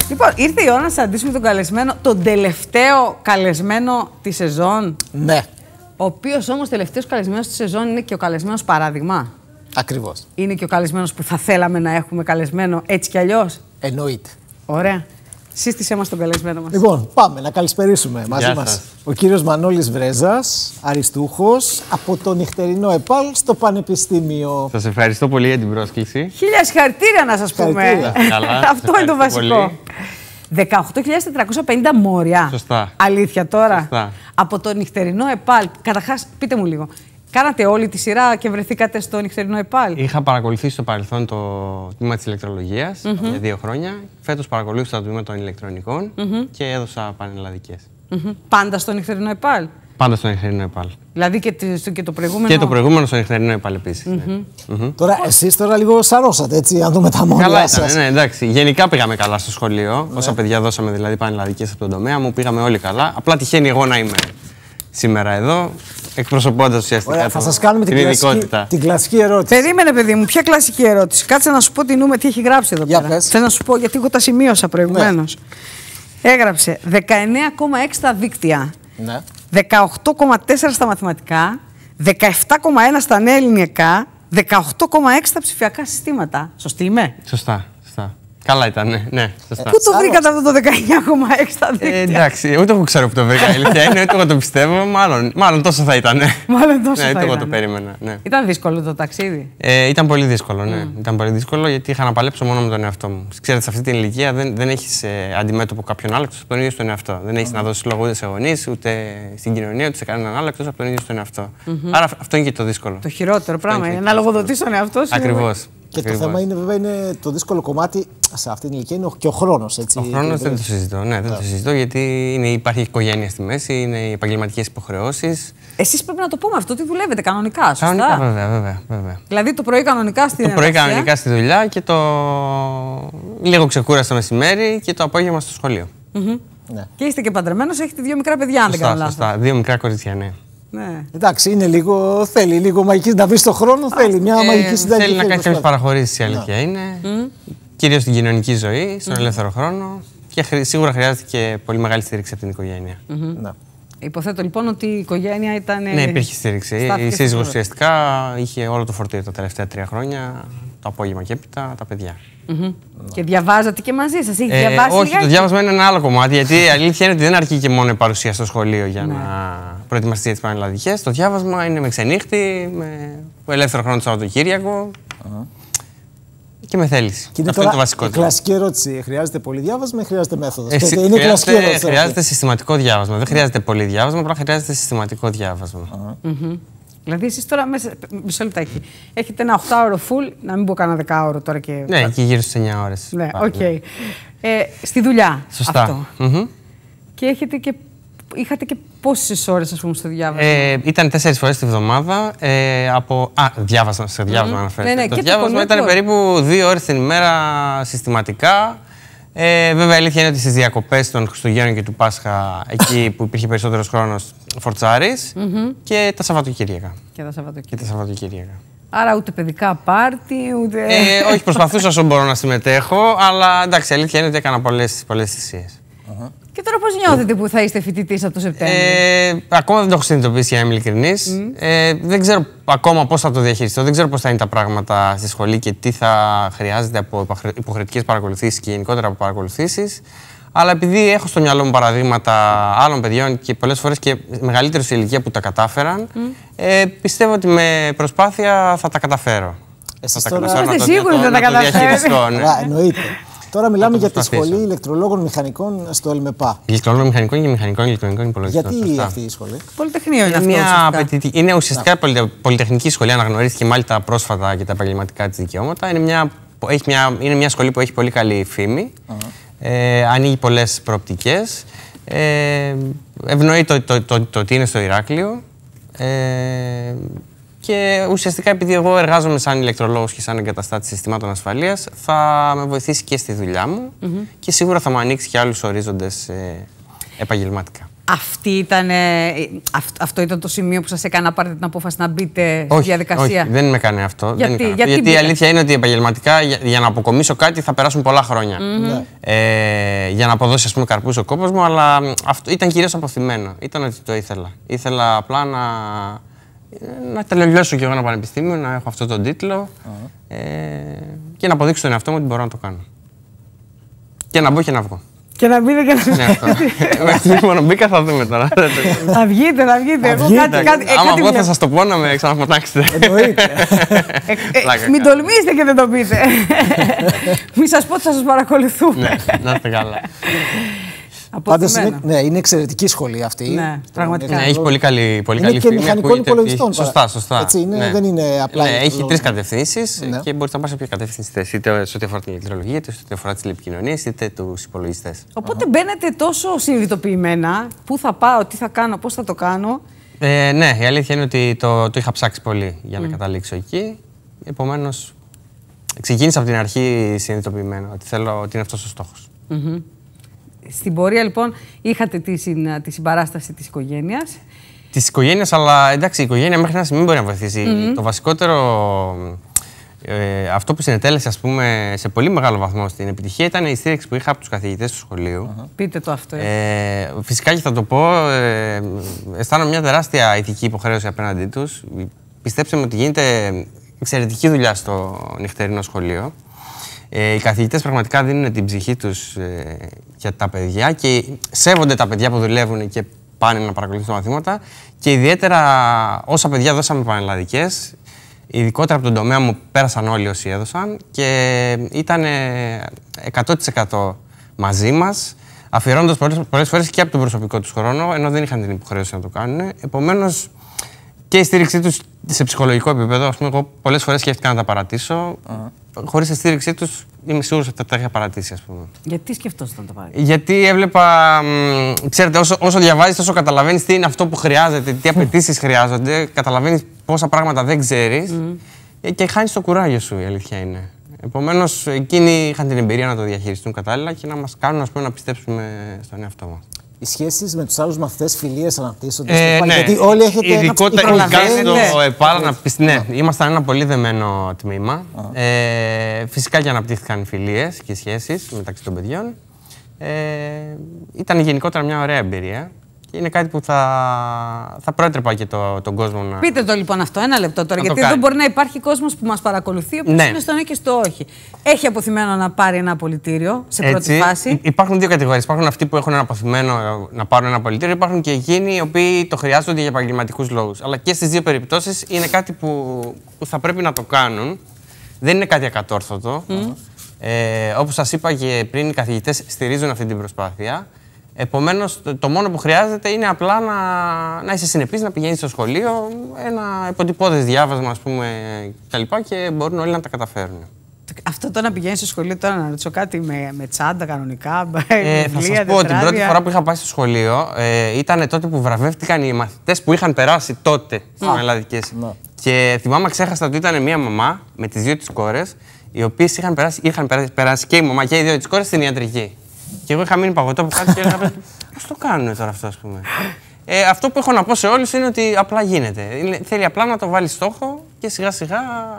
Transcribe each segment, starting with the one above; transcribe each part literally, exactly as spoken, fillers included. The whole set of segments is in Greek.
Λοιπόν, ήρθε η ώρα να συναντήσουμε τον καλεσμένο, τον τελευταίο καλεσμένο τη σεζόν. Ναι. Ο οποίος όμως τελευταίος καλεσμένος τη σεζόν είναι και ο καλεσμένος παράδειγμα. Ακριβώς. Είναι και ο καλεσμένος που θα θέλαμε να έχουμε καλεσμένο έτσι κι αλλιώς. Εννοείται. Ωραία. Σύστησέ μας τον καλεσμένο μας. Λοιπόν, πάμε να καλησπερίσουμε μαζί Γεια μας σας. ο κύριος Μανώλης Βρέζας, αριστούχος από το νυχτερινό ΕΠΑΛ στο Πανεπιστήμιο. Σας ευχαριστώ πολύ για την πρόσκληση. Χίλια συγχαρητήρια να σας πούμε. Συγχαρητήρια. Καλά, Αυτό είναι το ευχαριστώ βασικό. πολύ. δεκαοκτώ χιλιάδες τετρακόσια πενήντα μόρια. Σωστά. Αλήθεια τώρα. Σωστά. Από το νυχτερινό ΕΠΑΛ. Καταρχάς, πείτε μου λίγο. Κάνατε όλη τη σειρά και βρεθήκατε στο νυχτερινό ΕΠΑΛ. Είχα παρακολουθήσει στο παρελθόν το τμήμα της ηλεκτρολογίας Mm-hmm. για δύο χρόνια. Φέτος παρακολούθησα το τμήμα των ηλεκτρονικών Mm-hmm. και έδωσα πανελλαδικές. Mm-hmm. Πάντα στο νυχτερινό ΕΠΑΛ. Πάντα στο νυχτερινό ΕΠΑΛ. Δηλαδή και, τη- και το προηγούμενο. Και το προηγούμενο στο νυχτερινό ΕΠΑΛ επίσης. Mm-hmm. Ναι. Mm-hmm. Τώρα, εσείς τώρα λίγο σαρώσατε, έτσι, αν δούμε τα μόρια Καλά σας. ήταν, ναι, εντάξει. Γενικά πήγαμε καλά στο σχολείο. Ναι. Όσα παιδιά δώσαμε δηλαδή πανελλαδικές από τον τομέα μου, πήγαμε όλοι καλά. Απλά τυχαίνει εγώ να είμαι σήμερα εδώ, εκπροσωπώντας ουσιαστικά Ωραία, το, θα σας κάνουμε την την κλασική, ειδικότητα. την κλασική ερώτηση. Περίμενε, παιδί μου, ποια κλασική ερώτηση. Κάτσε να σου πω τι νούμε, τι έχει γράψει εδώ Για πέρα. πες. Θέλω να σου πω, γιατί εγώ τα σημείωσα προηγουμένως. Έγραψε δεκαεννέα κόμμα έξι στα δίκτυα, Ναι. δεκαοκτώ κόμμα τέσσερα στα μαθηματικά, δεκαεπτά κόμμα ένα στα νέα ελληνικά, δεκαοκτώ κόμμα έξι στα ψηφιακά συστήματα. Σωστή είμαι? Σωστά, σωστά. Καλά ήταν, ναι, ναι σωστά. Πού το Σάρος. βρήκατε αυτό το δεκαεννέα κόμμα έξι στα δίκτυα? Ε, εντάξει, ούτε εγώ ξέρω που το βρήκα. Η αλήθεια είναι, ούτε εγώ το πιστεύω. Μάλλον, μάλλον τόσο θα ήταν. Μάλλον τόσο Ναι, θα ούτε εγώ ήταν. το περίμενα. Ναι. Ήταν δύσκολο το ταξίδι. Ε, ήταν πολύ δύσκολο, ναι. Ήταν πολύ δύσκολο γιατί είχα να παλέψω μόνο με τον εαυτό μου. Ξέρετε, σε αυτή την ηλικία δεν, δεν έχει ε, αντιμέτωπο κάποιον άλλο εκτός από τον ίδιο τον εαυτό. Δεν έχει να δώσει λόγο ούτε σε γονείς, ούτε στην κοινωνία, ούτε σε κανέναν άλλο εκτός από τον ίδιο τον εαυτό. Άρα αυτό είναι και το δύσκολο. Το χειρότερο πράγμα είναι είναι και να το λογοδοτήσει τον εαυτό σου. Ακριβώς. Και το θέμα είναι, βέβαια, είναι το δύσκολο κομμάτι σε αυτή την ηλικία είναι ο- και ο χρόνος. Έτσι, Ο χρόνος δεν το συζητώ. Ναι, δεν το συζητώ γιατί είναι, υπάρχει οικογένεια στη μέση, είναι οι επαγγελματικές υποχρεώσεις. Εσείς πρέπει να το πούμε αυτό, ότι δουλεύετε κανονικά, σωστά? Κανονικά, βέβαια, βέβαια, βέβαια. Δηλαδή το πρωί κανονικά στην Το πρωί εργασία. κανονικά στη δουλειά και το λίγο ξεκούραστο το μεσημέρι και το απόγευμα στο σχολείο. Ναι. Και είστε και παντρεμένος, έχετε δύο μικρά παιδιά, αν δεν Σωστά, κάνω λάθος. σωστά. Δύο μικρά κορίτσια, ναι. Ναι. Εντάξει, είναι λίγο, θέλει λίγο μαγική, να βρει τον χρόνο, θέλει μια Ε, μαγική συνταγή. θέλει να κάνει κάποιες προσπάθεια. παραχωρήσεις, η αλήθεια είναι. Κυρίως στην κοινωνική ζωή, στον ελεύθερο χρόνο. Και χρη- σίγουρα χρειάζεται και πολύ μεγάλη στήριξη από την οικογένεια. Ναι. Υποθέτω λοιπόν ότι η οικογένεια ήταν. Ναι, υπήρχε στήριξη. στάθηκε Η στο σύζυγος πλευρό. ουσιαστικά είχε όλο το φορτίο τα τελευταία τρία χρόνια, το απόγευμα και έπειτα τα παιδιά. Μμμ. Και διαβάζατε και μαζί σας, έχει Ε, διαβάσει όχι, λιγάκι? το διάβασμα είναι ένα άλλο κομμάτι. Γιατί η αλήθεια είναι ότι δεν αρκεί και μόνο η παρουσία στο σχολείο για να προετοιμαστεί για τις πανελλαδικές. Το διάβασμα είναι με ξενύχτη, με ελεύθερο χρόνο το Σαββατοκύριακο και με θέληση. Και είναι Αυτό τώρα είναι το βασικό. η κλασική ερώτηση. Χρειάζεται πολύ διάβασμα ή χρειάζεται μέθοδος? Ε, Και συ- είναι η κλασική χρειάζεται, ερώτηση. χρειάζεται συστηματικό διάβασμα. Δεν χρειάζεται πολύ διάβασμα, απλά χρειάζεται συστηματικό διάβασμα. Μμμ. Δηλαδή εσείς τώρα μέσα. Μισό λεπτάκι. Έχετε ένα οχτάωρο full, να μην πω κανένα δεκάωρο τώρα και. Ναι, εκεί γύρω στις εννιά ώρες. Ναι, πάλι, οκ. Ε, στη δουλειά. Σωστά. Αυτό. Μμμ. Και έχετε και. Είχατε και πόσες ώρες, ας πούμε, στο διάβασμα? Ε, ήταν τέσσερις φορές τη βδομάδα. Ε, από... Α, διάβασμα, σε διάβασμα αναφέρεται. Ναι, ναι, το και το διάβασμα ήταν κολέγιο. περίπου δύο ώρες την ημέρα συστηματικά. Ε, βέβαια, η αλήθεια είναι ότι στις διακοπές των Χριστουγέννων και του Πάσχα, εκεί που υπήρχε περισσότερος χρόνος, φορτσάρης. Και τα Σαββατοκύριακα. Και τα Σαββατοκύριακα. Και τα Σαββατοκύριακα. Άρα ούτε παιδικά πάρτι, ούτε. Ε, όχι, προσπαθούσα όσο μπορώ να συμμετέχω, αλλά εντάξει, η αλήθεια είναι ότι έκανα πολλές, πολλές θυσίες. Και τώρα πώς νιώθετε που θα είστε φοιτητής από το Σεπτέμβριο? Ε, ακόμα δεν το έχω συνειδητοποιήσει, για να είμαι ειλικρινής. Ε, δεν ξέρω ακόμα πώς θα το διαχειριστώ. Δεν ξέρω πώς θα είναι τα πράγματα στη σχολή και τι θα χρειάζεται από υποχρεωτικές παρακολουθήσεις και γενικότερα από παρακολουθήσεις. Αλλά επειδή έχω στο μυαλό μου παραδείγματα άλλων παιδιών και πολλές φορές και μεγαλύτερους σε ηλικία που τα κατάφεραν, ε, πιστεύω ότι με προσπάθεια θα τα καταφέρω. Εσείς θα τα τώρα- καταφέρω να Είστε το- σίγουροι να ότι το- θα τα να το καταφέρετε? διαχειριστώ, ναι. Ωραία, εννοείται. Τώρα μιλάμε το για τη προσπαθήσω. σχολή ηλεκτρολόγων μηχανικών στο ΕΛΜΕΠΑ. Ηλεκτρολόγων μηχανικών και μηχανικών ηλεκτρονικών υπολογιστών. Γιατί σωστά. αυτή η σχολή? Πολυτεχνείο είναι Είναι, αυτό. μια ουσιαστικά. απαιτητική- είναι ουσιαστικά πολυτε- πολυτεχνική σχολή, αναγνωρίστηκε μάλιστα πρόσφατα και τα επαγγελματικά της δικαιώματα. Είναι μια, έχει μια, είναι μια σχολή που έχει πολύ καλή φήμη, ε, ανοίγει πολλές προοπτικές, ε, ευνοεί το, το, το, το ότι είναι στο Ηράκλειο. Ε, και ουσιαστικά επειδή εγώ εργάζομαι σαν ηλεκτρολόγος και σαν εγκαταστάτης συστημάτων ασφαλείας, θα με βοηθήσει και στη δουλειά μου και σίγουρα θα μου ανοίξει και άλλους ορίζοντες ε, επαγγελματικά. Αυτή ήταν, αυ, αυτό ήταν το σημείο που σας έκανε να πάρετε την απόφαση να μπείτε στη όχι, διαδικασία? Όχι, δεν με έκανε αυτό. Γιατί, δεν έκανε γιατί, αυτό. γιατί η μπήκα. αλήθεια είναι ότι επαγγελματικά για, για να αποκομίσω κάτι θα περάσουν πολλά χρόνια. Mm-hmm. Ε, για να αποδώσει, ας πούμε, καρπούς ο κόπος μου, αλλά αυτό ήταν κυρίως αποθυμένο. Ήταν ότι το ήθελα. Ήθελα απλά να, να τελειώσω κι εγώ ένα πανεπιστήμιο, να έχω αυτό τον τίτλο uh-huh. ε, και να αποδείξω τον εαυτό μου ότι μπορώ να το κάνω. Και να μπω και να βγω. Και να μπείτε και να βγείτε. Μόνο μπήκα, θα δούμε τώρα. Θα βγείτε, θα βγείτε. Εγώ κάτι, κάτι, άμα βγω θα σας το πω να με ξαναφωτάξετε. Εννοείται. Μην τολμήσετε και δεν το πείτε. Μην σας πω ότι θα σας παρακολουθούμε. Ναι, να είστε καλά. Πάντως είναι, ναι, είναι εξαιρετική σχολή αυτή. Ναι, πραγματικά. Ναι, έχει πολύ καλή, πολύ είναι καλή και μηχανικών υπολογιστών. Σωστά, σωστά. Έτσι, είναι, ναι. Δεν είναι απλά. Ναι, έχει τρεις κατευθύνσεις ναι. και μπορείς να πας σε ποια κατεύθυνση θες. Είτε σε ό,τι αφορά την ηλεκτρολογία, είτε σε ό,τι αφορά τις τηλεπικοινωνίες, είτε τους υπολογιστές. Οπότε uh-huh. μπαίνετε τόσο συνειδητοποιημένα. Πού θα πάω, τι θα κάνω, πώς θα το κάνω. Ε, ναι, η αλήθεια είναι ότι το, το είχα ψάξει πολύ για να mm. καταλήξω εκεί. Επομένως, ξεκίνησα από την αρχή συνειδητοποιημένο ότι θέλω ότι είναι αυτός ο στόχος. Mm-hmm. Στην πορεία, λοιπόν, είχατε τη, συν, τη συμπαράσταση της οικογένειας. Της οικογένειας, αλλά εντάξει, η οικογένεια μέχρι ένα σημείο μπορεί να βοηθήσει. Mm-hmm. Το βασικότερο, ε, αυτό που συνετέλεσε, ας πούμε, σε πολύ μεγάλο βαθμό στην επιτυχία ήταν η στήριξη που είχα από τους καθηγητές του σχολείου. Mm-hmm. Πείτε το αυτό. Ε, φυσικά και θα το πω, ε, αισθάνομαι μια τεράστια ηθική υποχρέωση απέναντί τους. Πιστέψτε με ότι γίνεται εξαιρετική δουλειά στο νυχτερινό σχολείο. Ε, οι καθηγητές πραγματικά δίνουν την ψυχή τους ε, για τα παιδιά και σέβονται τα παιδιά που δουλεύουν και πάνε να παρακολουθούν μαθήματα. Και ιδιαίτερα όσα παιδιά δώσαμε πανελλαδικές, ειδικότερα από τον τομέα μου, πέρασαν όλοι όσοι έδωσαν και ήταν εκατό τοις εκατό μαζί μας, αφιερώνοντας πολλές, πολλές φορές και από τον προσωπικό τους χρόνο, ενώ δεν είχαν την υποχρέωση να το κάνουν. Επομένως, και η στήριξή τους σε ψυχολογικό επίπεδο, ας πούμε, εγώ πολλές φορές σκέφτηκα να τα παρατήσω. Uh-huh. Χωρίς τη στήριξή τους, είμαι σίγουρος ότι θα τα είχα παρατήσει, ας πούμε. Γιατί σκεφτόσασταν να τα παρατήσει? Γιατί έβλεπα. Μ, ξέρετε, όσο, όσο διαβάζεις, όσο καταλαβαίνεις τι είναι αυτό που χρειάζεται, τι απαιτήσεις χρειάζονται, καταλαβαίνεις πόσα πράγματα δεν ξέρεις mm. και χάνεις το κουράγιο σου, η αλήθεια είναι. Επομένως, εκείνοι είχαν την εμπειρία να το διαχειριστούν κατάλληλα και να μας κάνουν, ας πούμε, να πιστέψουμε στον εαυτό μας. Οι σχέσεις με τους άλλους μαθητές, φιλίες αναπτύσσονται? Ε, στο ναι. Γιατί όλοι έχετε. Ειδικότερα στο ΕΠΑΛ, ναι. ναι, ήμασταν ένα πολύ δεμένο τμήμα. Uh-huh. Ε, φυσικά και αναπτύχθηκαν οι φιλίες και οι σχέσεις μεταξύ των παιδιών. Ε, ήταν γενικότερα μια ωραία εμπειρία. Και είναι κάτι που θα, θα προέτρεπα και το, τον κόσμο να. Πείτε το λοιπόν αυτό, ένα λεπτό τώρα. Να γιατί εδώ μπορεί να υπάρχει κόσμος που μας παρακολουθεί, ο ναι. είναι στο ναι και στο όχι. Έχει αποθυμένο να πάρει ένα απολυτήριο σε πρώτη Έτσι, φάση. Υπάρχουν δύο κατηγορίες. Υπάρχουν αυτοί που έχουν ένα αποθυμένο να πάρουν ένα απολυτήριο, υπάρχουν και εκείνοι οι οποίοι το χρειάζονται για επαγγελματικούς λόγους. Αλλά και στις δύο περιπτώσεις είναι κάτι που, που θα πρέπει να το κάνουν. Δεν είναι κάτι ακατόρθωτο. Mm. Ε, όπως σας είπα και πριν, οι καθηγητές στηρίζουν αυτή την προσπάθεια. Επομένως, το, το μόνο που χρειάζεται είναι απλά να, να είσαι συνεπής, να πηγαίνεις στο σχολείο, ένα υποτυπώδες διάβασμα, ας πούμε, κτλ. Και μπορούν όλοι να τα καταφέρουν. Αυτό το να πηγαίνεις στο σχολείο, τώρα να ρωτήσω κάτι με, με τσάντα κανονικά, ε, βιβλία, θα σας πω ότι την πρώτη φορά που είχα πάει στο σχολείο ε, ήταν τότε που βραβεύτηκαν οι μαθητές που είχαν περάσει τότε στις πανελλαδικές. Mm. Και θυμάμαι, ξέχασα ότι ήταν μία μαμά με τις δύο της κόρες, οι οποίες είχαν περάσει, είχαν περάσει και η μαμά και οι δύο της κόρες στην ιατρική. Και εγώ είχα μείνει παγωτό από κάτω και έλεγα πώς το κάνουν τώρα αυτό, ας πούμε. Ε, αυτό που έχω να πω σε όλους είναι ότι απλά γίνεται. Είναι, θέλει απλά να το βάλεις στόχο και σιγά σιγά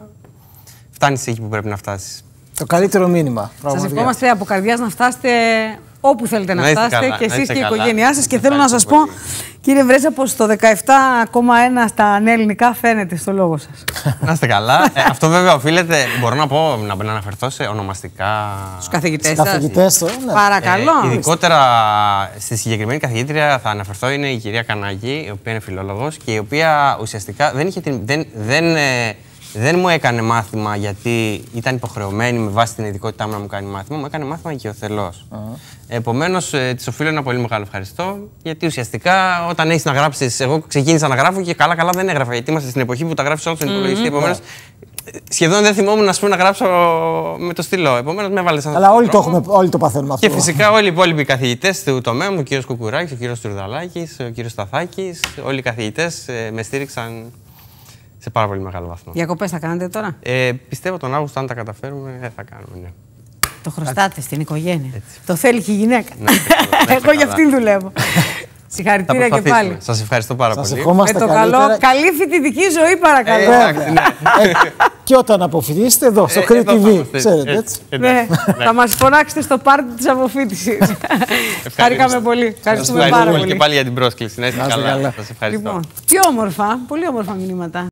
φτάνεις εκεί που πρέπει να φτάσεις. Το καλύτερο μήνυμα. Σας ευχόμαστε από καρδιάς να φτάσετε όπου θέλετε να, να φτάσετε καλά, και εσείς και η καλά. οικογένειά σας. Και θέλω να σας πω, κύριε Βρέτζα, πως το δεκαεπτά κόμμα ένα στα ανελληνικά φαίνεται στο λόγο σας. Να είστε καλά. ε, αυτό βέβαια οφείλεται, μπορώ να πω, να, να αναφερθώ σε ονομαστικά. Στους καθηγητές σας. Καθηγητές, ναι. Παρακαλώ. Ε, ειδικότερα στη συγκεκριμένη καθηγήτρια θα αναφερθώ, είναι η κυρία Κανάκη, η οποία είναι φιλόλογος και η οποία ουσιαστικά δεν είχε την. Δεν, δεν, ε, Δεν μου έκανε μάθημα γιατί ήταν υποχρεωμένη με βάση την ειδικότητά μου να μου κάνει μάθημα. Μου έκανε μάθημα οικειοθελώς. Uh-huh. Επομένως, ε, της οφείλω ένα πολύ μεγάλο ευχαριστώ. Γιατί ουσιαστικά όταν έχεις να γράψεις. Εγώ ξεκίνησα να γράφω και καλά-καλά δεν έγραφα. Γιατί είμαστε στην εποχή που τα γράφεις όλα στον υπολογιστή. Mm-hmm. Επομένως, σχεδόν δεν θυμόμουν πούμε, να γράψω με το στυλό. Επομένως, με έβαλε σαν. Αλλά όλοι το, έχουμε, όλοι το παθαίνουμε αυτό. Και φυσικά όλοι οι υπόλοιποι καθηγητές του τομέα μου, ο κύριος Κουκουράκης, ο κύριος Τουρδαλάκης, ο κύριος Σταθάκης, όλοι οι καθηγητές ε, με στήριξαν. Σε πάρα πολύ μεγάλο βαθμό. Διακοπές θα κάνετε τώρα? Ε, πιστεύω τον Αύγουστο, αν τα καταφέρουμε, ε, θα κάνουμε, ναι. Το χρωστάτε στην οικογένεια. Έτσι. Το θέλει και η γυναίκα. Ναι, ναι, εγώ για αυτήν δουλεύω. Συγχαρητήρια και πάλι. Σας ευχαριστώ πάρα Σας πολύ. ευχόμαστε Με το καλύτερα. καλό. Καλή φοιτητική ζωή, παρακαλώ. Ε, εντάξει, ναι. Ε, και όταν αποφοιτήσετε εδώ, στο Ε, Crete εδώ τι θα βι, είμαστε. ξέρετε Έτσι, έτσι. Ναι, θα μας φωνάξετε στο πάρτι της αποφοίτησης. Χαρήκαμε πολύ. Σας Ευχαριστούμε ευχαριστώ πάρα πολύ και πολύ. πάλι για την πρόσκληση. Να είστε Να είστε καλά. καλά. Σας ευχαριστώ. Λοιπόν, τι όμορφα, πολύ όμορφα μηνύματα.